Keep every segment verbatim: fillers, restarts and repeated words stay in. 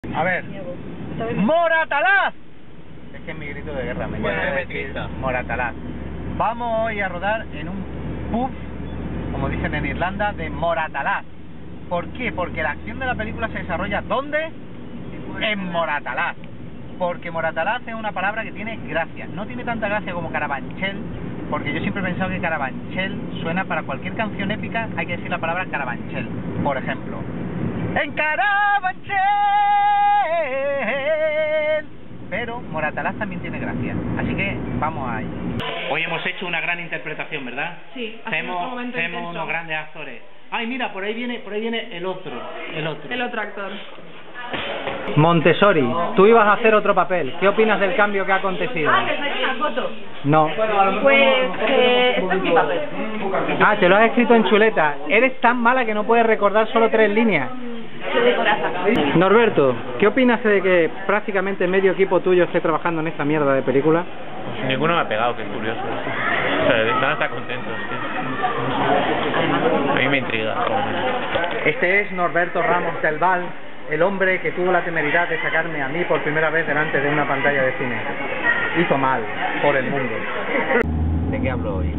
A ver, Moratalaz. Es que es mi grito de guerra, me Bueno, llama es triste. Moratalaz. Vamos hoy a rodar en un pub, como dicen en Irlanda, de Moratalaz. ¿Por qué? Porque la acción de la película se desarrolla ¿dónde? En Moratalaz. Porque Moratalaz es una palabra que tiene gracia. No tiene tanta gracia como Carabanchel, porque yo siempre he pensado que Carabanchel suena para cualquier canción épica, hay que decir la palabra Carabanchel. Por ejemplo, en Carabanchel. Pero Moratalaz también tiene gracia. Así que vamos ahí. Hoy hemos hecho una gran interpretación, ¿verdad? Sí, hacemos, hacemos unos grandes actores. Ay, mira, por ahí viene, por ahí viene el otro, el otro. El otro actor. Montessori, tú ibas a hacer otro papel. ¿Qué opinas del cambio que ha acontecido? Ah, que saqué una foto. No. Pues que este es mi papel. Ah, te lo has escrito en chuleta. Eres tan mala que no puedes recordar solo tres líneas. Soy de corazón. Norberto, ¿qué opinas de que prácticamente medio equipo tuyo esté trabajando en esta mierda de película? Ninguno me ha pegado, que es curioso. O sea, están hasta contentos, tío. A mí me intriga. Este es Norberto Ramos del Val, el hombre que tuvo la temeridad de sacarme a mí por primera vez delante de una pantalla de cine. Hizo mal por el mundo. ¿De qué hablo hoy?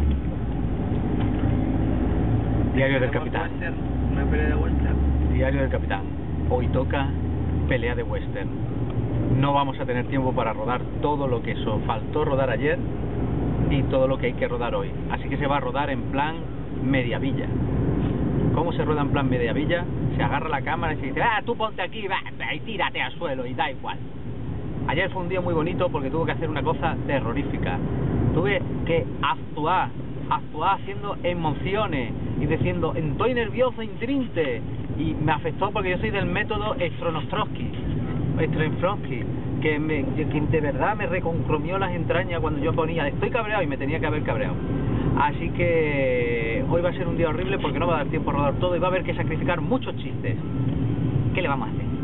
Diario del Capitán. Una pelea de western. Diario del Capitán. Hoy toca pelea de western. No vamos a tener tiempo para rodar todo lo que eso faltó rodar ayer y todo lo que hay que rodar hoy. Así que se va a rodar en plan mediavilla. ¿Cómo se rueda en plan mediavilla? Se agarra la cámara y se dice, ah, tú ponte aquí, va, y tírate al suelo y da igual. Ayer fue un día muy bonito porque tuve que hacer una cosa terrorífica. Tuve que actuar, actuar haciendo emociones y diciendo, estoy nervioso, intrinte. Y me afectó porque yo soy del método Stronostrowski, Strenfronsky, que, me, que de verdad me reconcromió las entrañas cuando yo ponía, estoy cabreado y me tenía que haber cabreado. Así que hoy va a ser un día horrible porque no va a dar tiempo a rodar todo y va a haber que sacrificar muchos chistes. ¿Qué le vamos a hacer?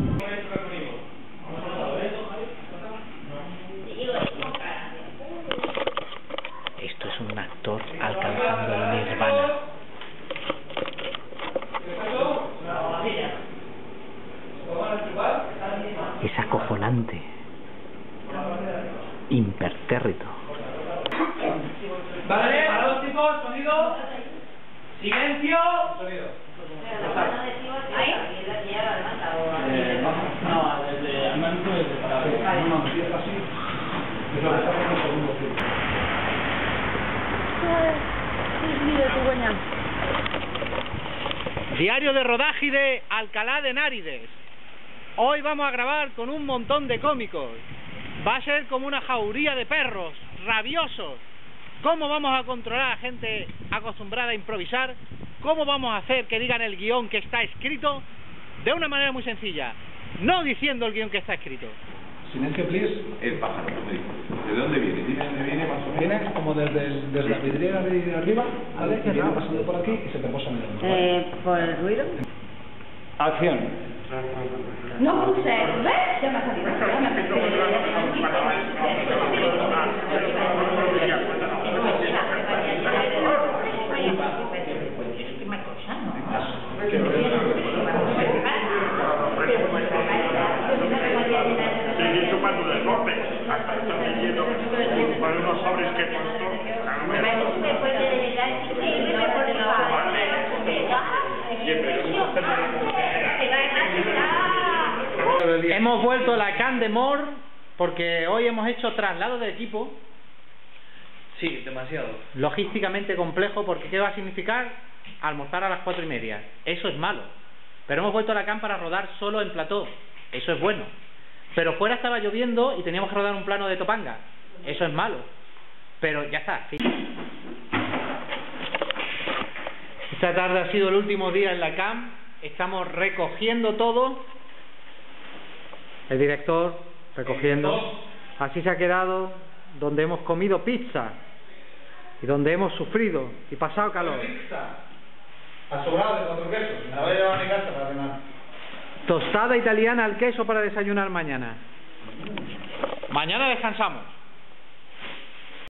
Esto es un actor alcanzando el nirvana. Es acojonante. Impertérrito. Vale, parados chicos, sonido. Silencio. Sonido. ¿Ahí? Eh, no, no, desde al menos desde parado. No, no, si es así. Es lo que está en el segundo tiempo. Diario de rodaje de Alcalá de Henares. Hoy vamos a grabar con un montón de cómicos. Va a ser como una jauría de perros rabiosos. ¿Cómo vamos a controlar a gente acostumbrada a improvisar? ¿Cómo vamos a hacer que digan el guión que está escrito? De una manera muy sencilla, no diciendo el guión que está escrito. Silencio, please. El pájaro, me dijo. ¿De dónde viene? ¿De dónde viene más o menos? Vienes como desde, el, desde la vidriera de arriba, ¿vale? Y viene pasando por aquí y se te posa en el hombro, ¿vale? Eh, ¿por el ruido? Acción. No puse, ¿ves? Ya me ha salido. Hemos vuelto a la Can de Mor porque hoy hemos hecho traslado de equipo. Sí, demasiado. Logísticamente complejo, porque ¿qué va a significar? Almorzar a las cuatro y media. Eso es malo. Pero hemos vuelto a la Can para rodar solo en plató. Eso es bueno. Pero fuera estaba lloviendo y teníamos que rodar un plano de Topanga. Eso es malo. Pero ya está. ¿Sí? Esta tarde ha sido el último día en la Can. Estamos recogiendo todo. El director recogiendo. Así se ha quedado donde hemos comido pizza y donde hemos sufrido y pasado calor. Asegurado de cuatro quesos. Me la voy a llevar a mi casa para cenar. Tostada italiana al queso para desayunar mañana. Mañana descansamos.